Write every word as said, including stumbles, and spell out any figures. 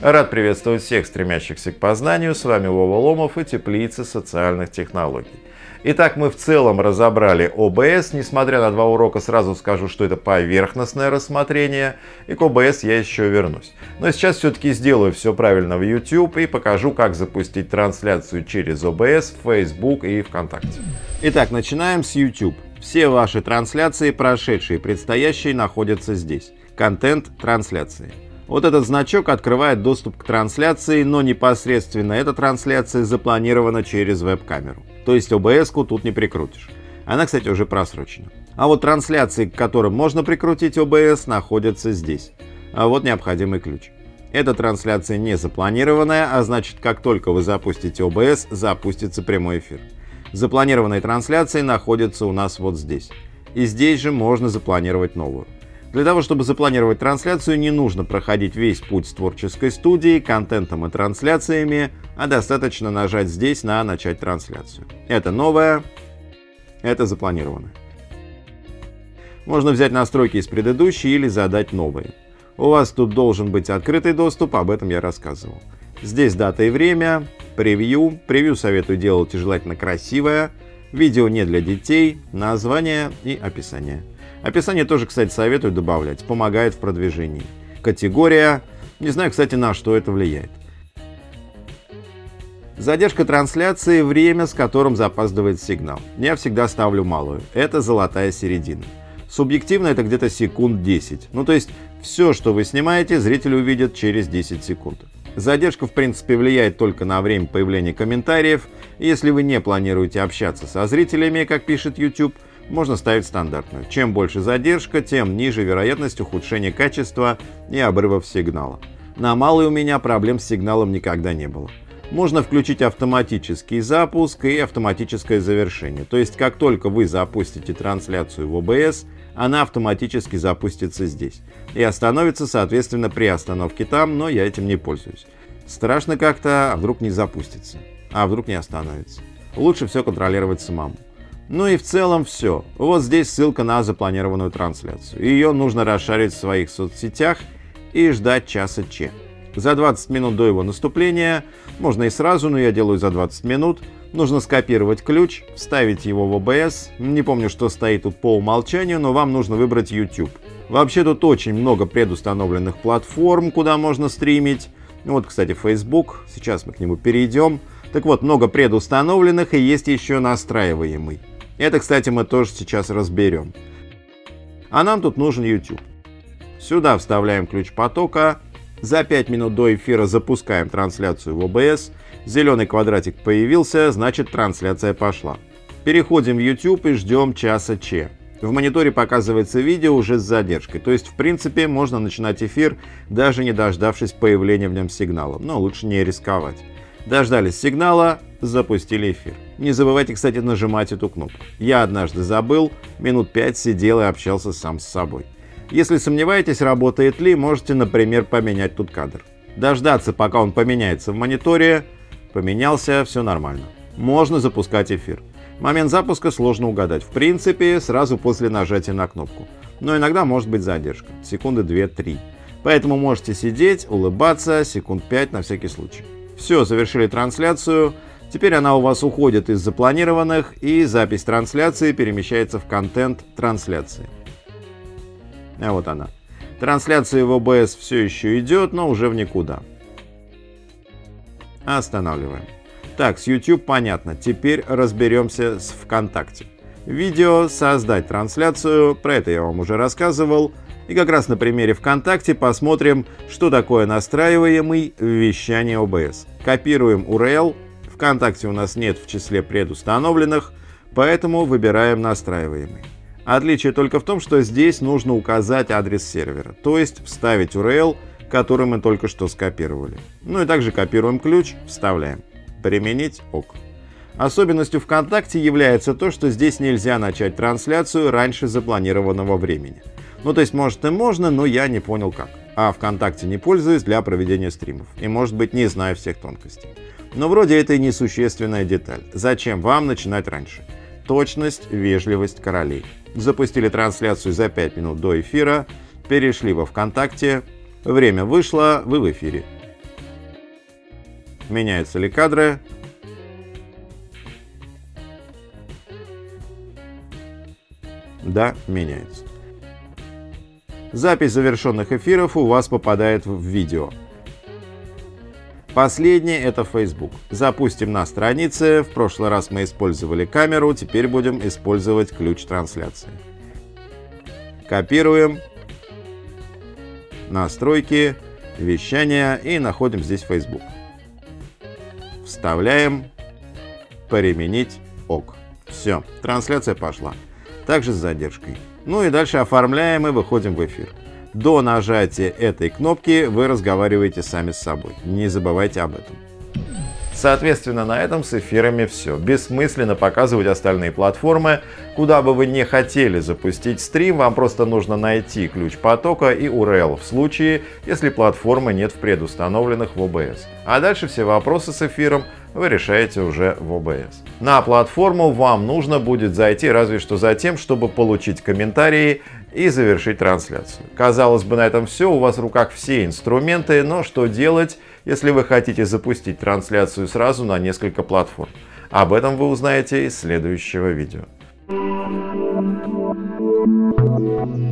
Рад приветствовать всех стремящихся к познанию. С вами Вова Ломов и Теплица социальных технологий. Итак, мы в целом разобрали о бэ эс. Несмотря на два урока, сразу скажу, что это поверхностное рассмотрение. И к о бэ эс я еще вернусь. Но сейчас все-таки сделаю все правильно в YouTube и покажу, как запустить трансляцию через о бэ эс в Facebook и ВКонтакте. Итак, начинаем с YouTube. Все ваши трансляции, прошедшие и предстоящие, находятся здесь. Контент трансляции. Вот этот значок открывает доступ к трансляции, но непосредственно эта трансляция запланирована через веб-камеру. То есть о бэ эс-ку тут не прикрутишь. Она, кстати, уже просрочена. А вот трансляции, к которым можно прикрутить о бэ эс, находятся здесь. А вот необходимый ключ. Эта трансляция не запланированная, а значит, как только вы запустите о бэ эс, запустится прямой эфир. Запланированные трансляции находятся у нас вот здесь. И здесь же можно запланировать новую. Для того, чтобы запланировать трансляцию, не нужно проходить весь путь с творческой студией, контентом и трансляциями, а достаточно нажать здесь на «Начать трансляцию». Это новое, это запланированное. Можно взять настройки из предыдущей или задать новые. У вас тут должен быть открытый доступ, об этом я рассказывал. Здесь дата и время, превью. Превью советую делать желательно красивое. Видео не для детей, название и описание. Описание тоже, кстати, советую добавлять, помогает в продвижении. Категория. Не знаю, кстати, на что это влияет. Задержка трансляции – время, с которым запаздывает сигнал. Я всегда ставлю малую. Это золотая середина. Субъективно это где-то секунд десять. Ну, то есть, все, что вы снимаете, зритель увидит через десять секунд. Задержка, в принципе, влияет только на время появления комментариев. Если вы не планируете общаться со зрителями, как пишет YouTube, можно ставить стандартную. Чем больше задержка, тем ниже вероятность ухудшения качества и обрывов сигнала. На малой у меня проблем с сигналом никогда не было. Можно включить автоматический запуск и автоматическое завершение. То есть, как только вы запустите трансляцию в о бэ эс, она автоматически запустится здесь. И остановится, соответственно, при остановке там, но я этим не пользуюсь. Страшно как-то, а вдруг не запустится, а вдруг не остановится. Лучше все контролировать самому. Ну и в целом все. Вот здесь ссылка на запланированную трансляцию. Ее нужно расшарить в своих соцсетях и ждать часа че. За двадцать минут до его наступления, можно и сразу, но я делаю за двадцать минут, нужно скопировать ключ, вставить его в о бэ эс. Не помню, что стоит тут по умолчанию, но вам нужно выбрать YouTube. Вообще тут очень много предустановленных платформ, куда можно стримить. Вот, кстати, Facebook, сейчас мы к нему перейдем. Так вот, много предустановленных и есть еще настраиваемый. Это, кстати, мы тоже сейчас разберем. А нам тут нужен YouTube. Сюда вставляем ключ потока. За пять минут до эфира запускаем трансляцию в о бэ эс. Зеленый квадратик появился, значит, трансляция пошла. Переходим в YouTube и ждем часа че. В мониторе показывается видео уже с задержкой. То есть, в принципе, можно начинать эфир, даже не дождавшись появления в нем сигнала. Но лучше не рисковать. Дождались сигнала, запустили эфир. Не забывайте, кстати, нажимать эту кнопку. Я однажды забыл, минут пять сидел и общался сам с собой. Если сомневаетесь, работает ли, можете, например, поменять тут кадр. Дождаться, пока он поменяется в мониторе. Поменялся, все нормально. Можно запускать эфир. Момент запуска сложно угадать. В принципе, сразу после нажатия на кнопку. Но иногда может быть задержка. Секунды две-три. Поэтому можете сидеть, улыбаться, секунд пять на всякий случай. Все, завершили трансляцию. Теперь она у вас уходит из запланированных, и запись трансляции перемещается в контент трансляции. А вот она. Трансляция в о бэ эс все еще идет, но уже в никуда. Останавливаем. Так, с YouTube понятно. Теперь разберемся с ВКонтакте. Видео «Создать трансляцию». Про это я вам уже рассказывал. И как раз на примере ВКонтакте посмотрим, что такое настраиваемый вещание о бэ эс. Копируем ю ар эл. ВКонтакте у нас нет в числе предустановленных, поэтому выбираем настраиваемый. Отличие только в том, что здесь нужно указать адрес сервера, то есть вставить ю ар эл, который мы только что скопировали. Ну и также копируем ключ, вставляем. Применить ок. Особенностью ВКонтакте является то, что здесь нельзя начать трансляцию раньше запланированного времени. Ну то есть может и можно, но я не понял как. А ВКонтакте не пользуюсь для проведения стримов. И может быть не знаю всех тонкостей. Но вроде это и несущественная деталь. Зачем вам начинать раньше? Точность, вежливость королей. Запустили трансляцию за пять минут до эфира, перешли во ВКонтакте, время вышло, вы в эфире. Меняются ли кадры? Да, меняется. Запись завершенных эфиров у вас попадает в видео. Последнее — это Facebook. Запустим на странице. В прошлый раз мы использовали камеру, теперь будем использовать ключ трансляции. Копируем. Настройки, вещание и находим здесь Facebook. Вставляем. Применить. Ок. Все, трансляция пошла. Также с задержкой. Ну и дальше оформляем и выходим в эфир. До нажатия этой кнопки вы разговариваете сами с собой. Не забывайте об этом. Соответственно, на этом с эфирами все. Бессмысленно показывать остальные платформы. Куда бы вы не хотели запустить стрим, вам просто нужно найти ключ потока и ю ар эл в случае, если платформы нет в предустановленных в о бэ эс. А дальше все вопросы с эфиром вы решаете уже в о бэ эс. На платформу вам нужно будет зайти разве что за тем, чтобы получить комментарии и завершить трансляцию. Казалось бы, на этом все, у вас в руках все инструменты, но что делать, если вы хотите запустить трансляцию сразу на несколько платформ? Об этом вы узнаете из следующего видео.